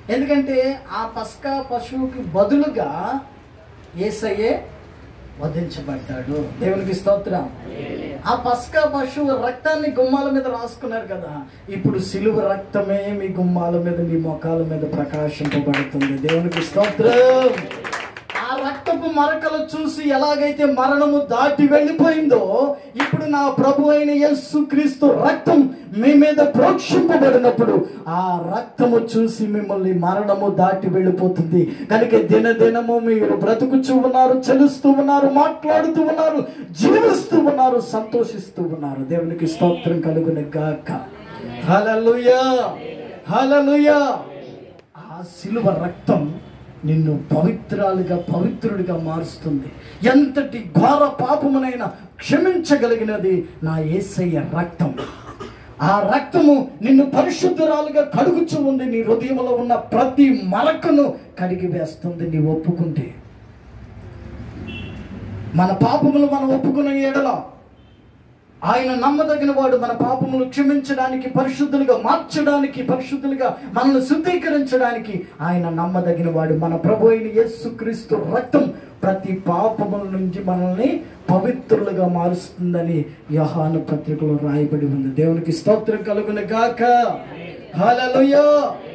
ఎందుకంటే ఆ పస్కా పశువుకి బదులుగా యేసయ్యే వధించబడ్డాడు. దేవునికి స్తోత్రం. ఆ పస్కా పశువు రక్తాన్ని గుమ్మాల మీద రాసుకున్నారు కదా, ఇప్పుడు సిలువ రక్తమే మీ గుమ్మాల మీద మీ మొఖాల మీద ప్రకాశింపబడుతుంది. దేవునికి స్తోత్రం. ఆ రక్తపు మరకలు చూసి ఎలాగైతే మరణము దాటి వెళ్ళిపోయిందో, ఇప్పుడు నా ప్రభు అయిన యేసుక్రీస్తు రక్తం మీ మీద ప్రోక్షింపబడినప్పుడు ఆ రక్తము చూసి మిమ్మల్ని మరణము దాటి వెళ్ళిపోతుంది. కనుక దినదినము మీరు బ్రతుకుచూ ఉన్నారు, చలుస్తూ ఉన్నారు, మాట్లాడుతూ ఉన్నారు, జీవిస్తూ ఉన్నారు, సంతోషిస్తూ ఉన్నారు. దేవునికి స్తోత్రం కలుగును గాక. హల్లెలూయా, హల్లెలూయా. ఆ సిలువ రక్తం నిన్ను పవిత్రుడిగా మారుస్తుంది. ఎంతటి ఘోర పాపమునైనా క్షమించగలిగినది నా యేసయ్య రక్తం. ఆ రక్తము నిన్ను పరిశుద్ధురాలుగా కడుగుచూ ఉంది. నీ హృదయంలో ఉన్న ప్రతి మరకను కడిగి వేస్తుంది నీ ఒప్పుకుంటే. మన పాపములు మనం ఒప్పుకున్న ఎడల ఆయన నమ్మదగిన వాడు, మన పాపములు క్షమించడానికి, పరిశుద్ధులుగా మార్చడానికి, పరిశుద్ధులుగా మనల్ని శుద్ధీకరించడానికి ఆయన నమ్మదగిన వాడు. మన ప్రభు అయిన యేసుక్రీస్తు రక్తం ప్రతి పాపముల నుంచి మనల్ని పవిత్రులుగా మారుస్తుందని యోహాను పత్రికలో రాయబడి ఉంది. దేవునికి స్తోత్రం కలుగును గాక. హల్లెలూయా.